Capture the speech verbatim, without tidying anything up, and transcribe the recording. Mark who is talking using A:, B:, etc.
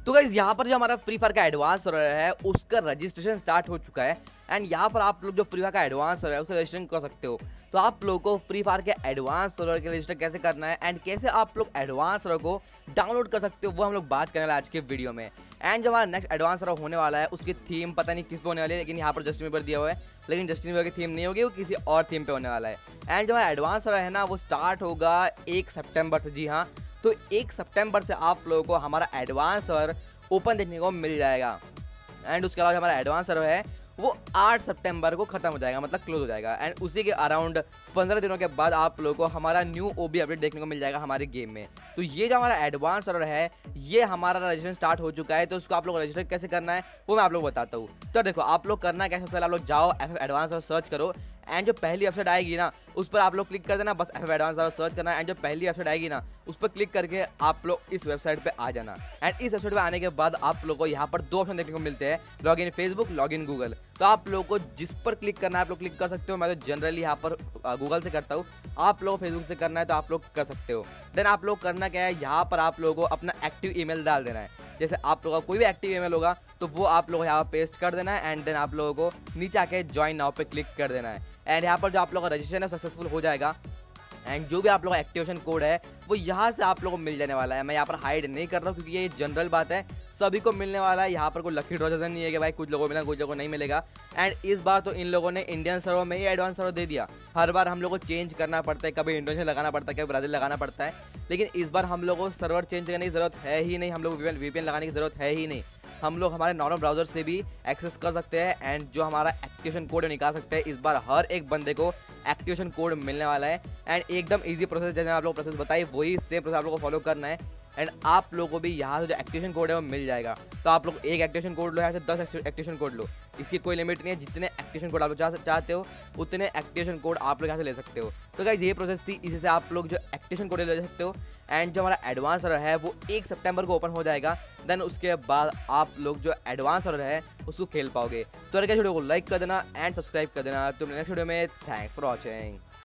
A: तो गाइज यहाँ पर जो हमारा फ्री फायर का एडवांस सर्वर है उसका रजिस्ट्रेशन स्टार्ट हो चुका है। एंड यहाँ पर आप लोग जो फ्री फायर का एडवांस सर्वर है उसका रजिस्ट्रेशन कर सकते हो। तो आप लोगों को फ्री फायर के एडवांस सर्वर के रजिस्टर कैसे करना है एंड कैसे आप लोग एडवांस सर्वर को डाउनलोड कर सकते हो वो हम लोग बात करने वाले आज के वीडियो में। एंड जो हमारा नेक्स्ट एडवांस सर्वर होने वाला है उसकी थीम पता नहीं किस पे होने वाली है, लेकिन यहाँ पर जस्टिन बीबर दिया हुआ है, लेकिन जस्टिन बीबर की थीम नहीं होगी, वो किसी और थीम पे होने वाला है। एंड जो हमारा एडवांस सर्वर है ना वो स्टार्ट होगा एक सितंबर से। जी हाँ, तो एक सितंबर से आप लोगों को हमारा एडवांस सर्वर ओपन देखने को मिल जाएगा। एंड उसके अलावा हमारा एडवांस सर्वर है वो आठ सितंबर को खत्म हो जाएगा, मतलब क्लोज हो जाएगा। एंड उसी के अराउंड पंद्रह दिनों के बाद आप लोगों को हमारा न्यू ओबी अपडेट देखने को मिल जाएगा हमारे गेम में। तो ये जो हमारा एडवांस सर्वर है ये हमारा रजिस्ट्रेशन स्टार्ट हो चुका है। तो उसको आप लोग रजिस्टर कैसे करना है वो मैं आप लोग बताता हूँ। तो देखो आप लोग करना कैसे, पहले आप लोग जाओ F F advance server search करो। एंड जो पहली वेबसाइट आएगी ना उस पर आप लोग क्लिक कर देना, बस F F advance server search करना है। एंड जो पहली वेबसाइट आएगी ना उस पर क्लिक करके आप लोग इस वेबसाइट पे आ जाना। एंड इस वेबसाइट पे आने के बाद आप लोगों को यहाँ पर दो ऑप्शन देखने को मिलते हैं, log in Facebook, log in Google. तो आप लोगों को जिस पर क्लिक करना है आप लोग क्लिक कर सकते हो। मैं तो जनरली यहाँ पर गूगल से करता हूँ, आप लोग फेसबुक से करना है तो आप लोग कर सकते हो। देन आप लोग करना क्या है, यहाँ पर आप लोगों को अपना एक्टिव ईमेल डाल देना है। जैसे आप लोगों का कोई भी एक्टिव ईमेल होगा तो वो आप लोग यहाँ पर पेस्ट कर देना है। एंड देन आप लोगों को नीचे आके ज्वाइन नाउ पे क्लिक कर देना है। एंड यहाँ पर जो आप लोगों का रजिस्ट्रेशन है सक्सेसफुल हो जाएगा। एंड जो भी आप लोगों का एक्टिवेशन कोड है वो यहाँ से आप लोगों को मिल जाने वाला है। मैं यहाँ पर हाइड नहीं कर रहा हूँ क्योंकि ये जनरल बात है, सभी को मिलने वाला है। यहाँ पर कोई लकी ड्रॉ जैसा नहीं है कि भाई कुछ लोगों को मिला कुछ लोगों को नहीं मिलेगा। एंड इस बार तो इन लोगों ने इंडियन सर्वर में ही एडवांस सर्वर दे दिया। हर बार हम लोग को चेंज करना पड़ता है, कभी इंडोनेशिया लगाना पड़ता है, कभी ब्राज़ील लगाना पड़ता है, लेकिन इस बार हम लोग को सर्वर चेंज करने की ज़रूरत है ही नहीं। हम लोग वीपीएन लगाने की ज़रूरत है ही नहीं। हम लोग हमारे नॉर्मल ब्राउज़र से भी एक्सेस कर सकते हैं। एंड जो हमारा एक्टिवेशन कोड निकाल सकते हैं। इस बार हर एक बंदे को एक्टिवेशन कोड मिलने वाला है। एंड एकदम इजी प्रोसेस, जैसे आप लोग प्रोसेस बताइए वही सेम प्रोसेस आप लोगों को फॉलो करना है। एंड आप लोगों को भी यहाँ से जो एक्टिवेशन कोड है वो मिल जाएगा। तो आप लोग एक एक्टिवेशन कोड लो, यहाँ से दस एक्टिवेशन कोड लो, इसकी कोई लिमिट नहीं है। जितने एक्टिवेशन कोड आप लोग चाह चाहते हो उतने एक्टिवेशन कोड आप लोग यहाँ से ले सकते हो। तो गाइस ये प्रोसेस थी, इसी से आप लोग जो एक्टिवेशन कोड ले सकते हो। एंड जो हमारा एडवांस सर्वर है वो एक सितंबर को ओपन हो जाएगा। देन उसके बाद आप लोग जो एडवांस सर्वर है उसको खेल पाओगे। तो अगर वीडियो को लाइक कर देना एंड सब्सक्राइब कर देना। तो नेक्स्ट वीडियो में थैंक्स फॉर वॉचिंग।